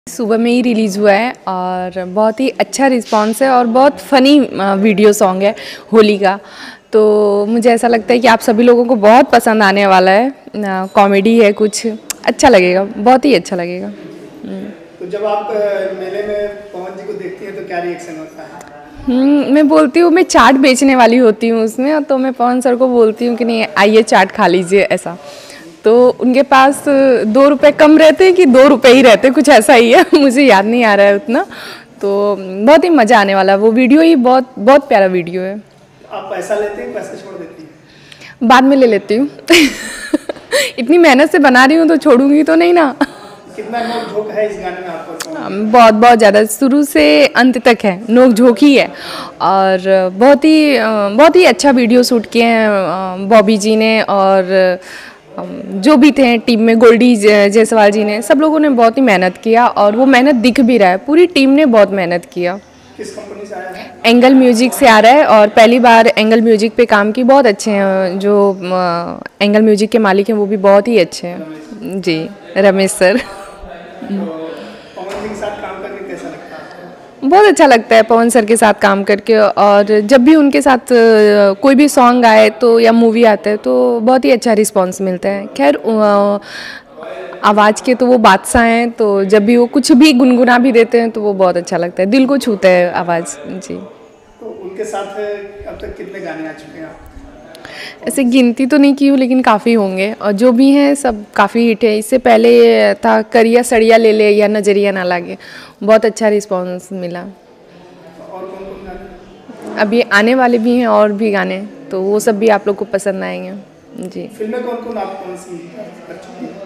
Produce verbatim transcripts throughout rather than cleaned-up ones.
सुबह में ही रिलीज़ हुआ है और बहुत ही अच्छा रिस्पांस है और बहुत फ़नी वीडियो सॉन्ग है होली का। तो मुझे ऐसा लगता है कि आप सभी लोगों को बहुत पसंद आने वाला है। कॉमेडी है, कुछ अच्छा लगेगा, बहुत ही अच्छा लगेगा। तो जब आप मेले में पवन जी को देखती हैं तो क्या रिएक्शन होता है? हम्म मैं बोलती हूँ, मैं चाट बेचने वाली होती हूँ उसमें, तो मैं पवन सर को बोलती हूँ कि नहीं आइए चाट खा लीजिए ऐसा। तो उनके पास दो रुपए कम रहते हैं कि दो रुपए ही रहते, कुछ ऐसा ही है मुझे याद नहीं आ रहा है उतना। तो बहुत ही मज़ा आने वाला है, वो वीडियो ही बहुत बहुत प्यारा वीडियो है। आप पैसा लेते हैं, पैसे छोड़ देती हैं? बाद में ले लेती हूँ इतनी मेहनत से बना रही हूँ तो छोड़ूंगी तो नहीं ना। कितना नोक झोंक है इस गाने में आपको? बहुत बहुत ज़्यादा, शुरू से अंत तक है, नोक झोंक ही है। और बहुत ही बहुत ही अच्छा वीडियो शूट किए हैं बॉबी जी ने, और जो भी थे टीम में, गोल्डी जायसवाल जी ने, सब लोगों ने बहुत ही मेहनत किया और वो मेहनत दिख भी रहा है। पूरी टीम ने बहुत मेहनत किया। किस कंपनी से आया है? एंगल म्यूजिक से आ रहा है और पहली बार एंगल म्यूजिक पे काम की। बहुत अच्छे हैं जो एंगल म्यूजिक के मालिक हैं, वो भी बहुत ही अच्छे हैं जी, रमेश सर। पवन जी के साथ काम करके कैसा लगता है? बहुत अच्छा लगता है पवन सर के साथ काम करके, और जब भी उनके साथ कोई भी सॉन्ग आए तो या मूवी आता है तो बहुत ही अच्छा रिस्पांस मिलता है। खैर आवाज़ के तो वो बादशाह हैं, तो जब भी वो कुछ भी गुनगुना भी देते हैं तो वो बहुत अच्छा लगता है, दिल को छूता है आवाज़ जी। तो उनके साथ अब तक कितने गाने आ चुके हैं आप? ऐसे गिनती तो नहीं की हूँ लेकिन काफ़ी होंगे, और जो भी हैं सब काफ़ी हिट है। इससे पहले था करिया सड़िया ले ले या नजरिया ना लागे, बहुत अच्छा रिस्पांस मिला। और कौन कौन गाने? अभी आने वाले भी हैं और भी गाने, तो वो सब भी आप लोग को पसंद आएंगे जी। फिल्में कौन कौन आप कौन सी कर चुकी हैं?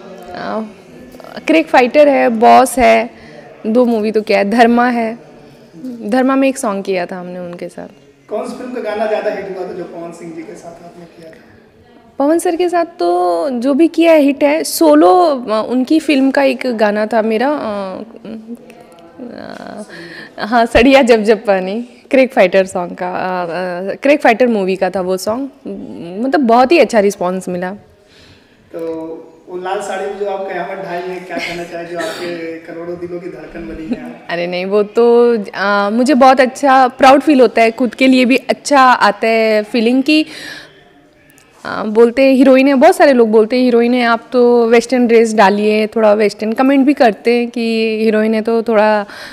क्रिक फाइटर है, बॉस है, दो मूवी तो क्या है, धर्मा है, धर्मा में एक सॉन्ग किया था हमने उनके साथ। कौन सी फिल्म का गाना ज़्यादा हिट हुआ था जो पवन सिंह जी के साथ आपने किया था? पवन सर के साथ तो जो भी किया है हिट है। सोलो उनकी फिल्म का एक गाना था मेरा, हाँ सड़िया जब जब पानी, क्रिक फाइटर सॉन्ग का, क्रिक फाइटर मूवी का था वो सॉन्ग। मतलब बहुत ही अच्छा रिस्पांस मिला। तो वो लाल साड़ी में जो आप कयामत ढाई है, क्या कहना चाहिए जो आपके करोड़ों दिलों की धड़कन बनी है? अरे नहीं, वो तो आ, मुझे बहुत अच्छा प्राउड फील होता है, खुद के लिए भी अच्छा आता है फीलिंग की। आ, बोलते हैं हीरोइन है, बहुत सारे लोग बोलते हैं हीरोइन है आप तो वेस्टर्न ड्रेस डालिए, थोड़ा वेस्टर्न कमेंट भी करते हैं कि हीरोइन है तो थोड़ा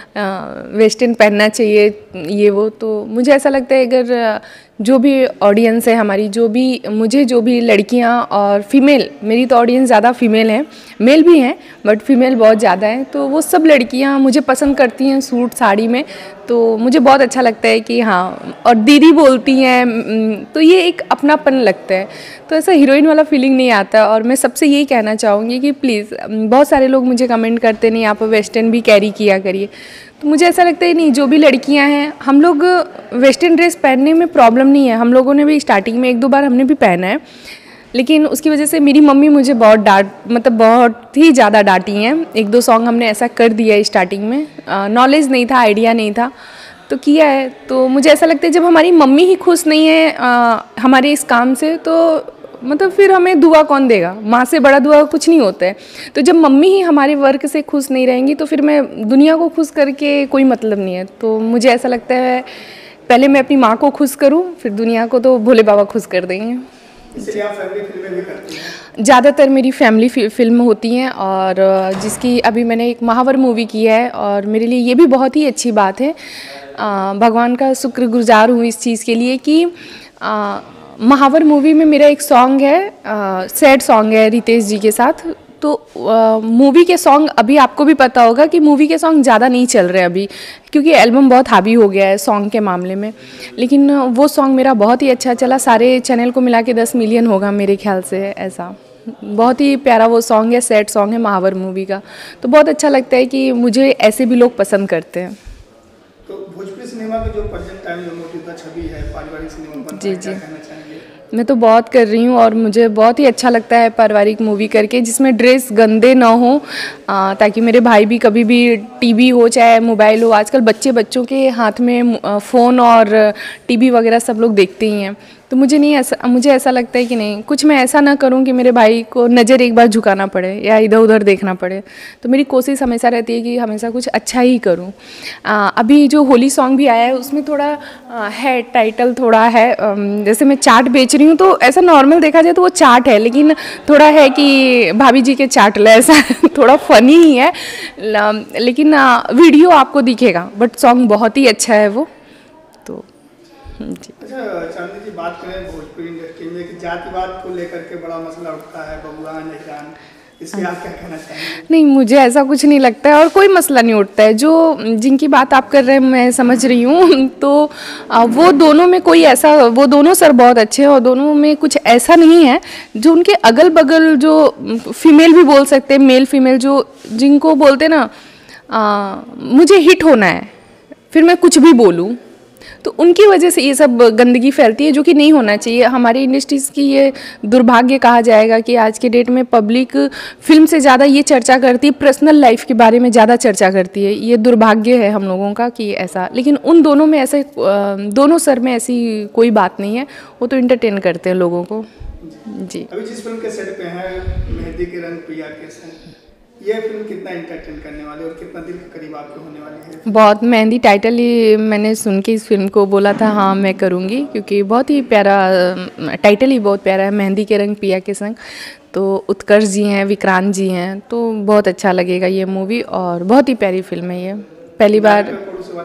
वेस्टर्न पहनना चाहिए ये वो। तो मुझे ऐसा लगता है अगर जो भी ऑडियंस है हमारी, जो भी मुझे जो भी लड़कियां और फीमेल, मेरी तो ऑडियंस ज़्यादा फीमेल है, मेल भी हैं बट फीमेल बहुत ज़्यादा है, तो वो सब लड़कियां मुझे पसंद करती हैं सूट साड़ी में। तो मुझे बहुत अच्छा लगता है कि हाँ, और दीदी बोलती हैं तो ये एक अपनापन लगता है, तो ऐसा हीरोइन वाला फीलिंग नहीं आता। और मैं सबसे यही कहना चाहूँगी कि प्लीज़, बहुत सारे लोग मुझे कमेंट करते नहीं आप वेस्टर्न भी कैरी किया करिए, तो मुझे ऐसा लगता है नहीं, जो भी लड़कियां हैं, हम लोग वेस्टर्न ड्रेस पहनने में प्रॉब्लम नहीं है। हम लोगों ने भी स्टार्टिंग में एक दो बार हमने भी पहना है, लेकिन उसकी वजह से मेरी मम्मी मुझे बहुत डांट, मतलब बहुत ही ज़्यादा डांटी हैं। एक दो सॉन्ग हमने ऐसा कर दिया है स्टार्टिंग में, नॉलेज नहीं था, आइडिया नहीं था, तो किया है। तो मुझे ऐसा लगता है जब हमारी मम्मी ही खुश नहीं है आ, हमारे इस काम से, तो मतलब फिर हमें दुआ कौन देगा? माँ से बड़ा दुआ कुछ नहीं होता है। तो जब मम्मी ही हमारे वर्क से खुश नहीं रहेंगी तो फिर मैं दुनिया को खुश करके कोई मतलब नहीं है। तो मुझे ऐसा लगता है पहले मैं अपनी माँ को खुश करूँ, फिर दुनिया को तो भोले बाबा खुश कर देंगे। इसलिए आप फैमिली फिल्में भी करती हैं? ज़्यादातर मेरी फैमिली फिल्म होती हैं, और जिसकी अभी मैंने एक महावर मूवी की है, और मेरे लिए ये भी बहुत ही अच्छी बात है। आ, भगवान का शुक्रगुजार हूँ इस चीज़ के लिए कि आ, महावर मूवी में मेरा एक सॉन्ग है, सैड सॉन्ग है रितेश जी के साथ। तो मूवी के सॉन्ग, अभी आपको भी पता होगा कि मूवी के सॉन्ग ज़्यादा नहीं चल रहे अभी, क्योंकि एल्बम बहुत हावी हो गया है सॉन्ग के मामले में, लेकिन वो सॉन्ग मेरा बहुत ही अच्छा चला। सारे चैनल को मिला के दस मिलियन होगा मेरे ख्याल से, ऐसा बहुत ही प्यारा वो सॉन्ग है, सैड सॉन्ग है महावर मूवी का। तो बहुत अच्छा लगता है कि मुझे ऐसे भी लोग पसंद करते हैं। तो भोजपुरी सिनेमा में जो प्रेजेंट टाइम जो मौजूदा छवि है पारिवारिक सिनेमा बन रहा है, क्या कहना चाहेंगे? मैं तो बहुत कर रही हूँ और मुझे बहुत ही अच्छा लगता है पारिवारिक मूवी करके, जिसमें ड्रेस गंदे ना हो, ताकि मेरे भाई भी कभी भी टीवी हो चाहे मोबाइल हो, आजकल बच्चे बच्चों के हाथ में फ़ोन और टीवी वगैरह सब लोग देखते ही हैं, तो मुझे नहीं ऐसा मुझे ऐसा लगता है कि नहीं, कुछ मैं ऐसा ना करूं कि मेरे भाई को नज़र एक बार झुकाना पड़े या इधर उधर देखना पड़े। तो मेरी कोशिश हमेशा रहती है कि हमेशा कुछ अच्छा ही करूं। आ, अभी जो होली सॉन्ग भी आया है उसमें थोड़ा आ, है, टाइटल थोड़ा है, आ, जैसे मैं चाट बेच रही हूँ तो ऐसा नॉर्मल देखा जाए तो वो चाट है, लेकिन थोड़ा है कि भाभी जी के चाट लो, ऐसा थोड़ा फनी ही है, लेकिन आ, वीडियो आपको दिखेगा, बट सॉन्ग बहुत ही अच्छा है वो। तो जी। अच्छा चांदनी जी, बात करें भोजपुरी इंडस्ट्री में कि जातिवाद को लेकर के बड़ा मसला उठता है, बबुआन हिरान, इसके आप क्या कहना चाहेंगे? नहीं, मुझे ऐसा कुछ नहीं लगता है और कोई मसला नहीं उठता है। जो जिनकी बात आप कर रहे हैं मैं समझ रही हूँ, तो वो दोनों में कोई ऐसा, वो दोनों सर बहुत अच्छे हैं और दोनों में कुछ ऐसा नहीं है। जो उनके अगल बगल जो फीमेल भी बोल सकते हैं, मेल फीमेल, जो जिनको बोलते ना आ, मुझे हिट होना है फिर मैं कुछ भी बोलूँ, तो उनकी वजह से ये सब गंदगी फैलती है, जो कि नहीं होना चाहिए। हमारी इंडस्ट्रीज़ की ये दुर्भाग्य कहा जाएगा कि आज के डेट में पब्लिक फिल्म से ज़्यादा ये चर्चा करती है, पर्सनल लाइफ के बारे में ज़्यादा चर्चा करती है। ये दुर्भाग्य है हम लोगों का कि ऐसा, लेकिन उन दोनों में ऐसे, दोनों सर में ऐसी कोई बात नहीं है, वो तो इंटरटेन करते हैं लोगों को। जी। अभी जिस फिल्म के सेट पे हैं, मेहंदी के रंग पिया के संग, ये फिल्म कितना एंटरटेन करने वाली और कितना दिल के करीब आपके होने वाली है? बहुत। मेहंदी टाइटल ही मैंने सुन के इस फिल्म को बोला था हाँ मैं करूँगी, क्योंकि बहुत ही प्यारा टाइटल ही बहुत प्यारा है, मेहंदी के रंग पिया के संग। तो उत्कर्ष जी हैं, विक्रांत जी हैं, तो बहुत अच्छा लगेगा ये मूवी और बहुत ही प्यारी फिल्म है ये। पहली बार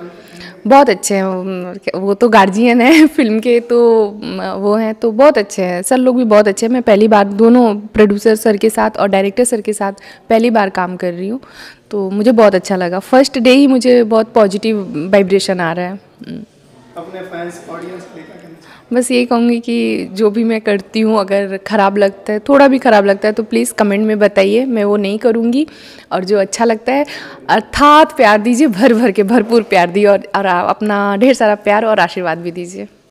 बहुत अच्छे हैं, वो तो गार्जियन है फिल्म के, तो वो हैं, तो बहुत अच्छे हैं सर, लोग भी बहुत अच्छे हैं। मैं पहली बार दोनों प्रोड्यूसर सर के साथ और डायरेक्टर सर के साथ पहली बार काम कर रही हूँ, तो मुझे बहुत अच्छा लगा। फर्स्ट डे ही मुझे बहुत पॉजिटिव वाइब्रेशन आ रहा है। अपने फैंस ऑडियंस को क्या कहना चाहिए? बस यही कहूँगी कि जो भी मैं करती हूँ अगर ख़राब लगता है, थोड़ा भी ख़राब लगता है, तो प्लीज़ कमेंट में बताइए, मैं वो नहीं करूँगी। और जो अच्छा लगता है अर्थात प्यार दीजिए, भर भर के भरपूर प्यार दिए और, और अपना ढेर सारा प्यार और आशीर्वाद भी दीजिए।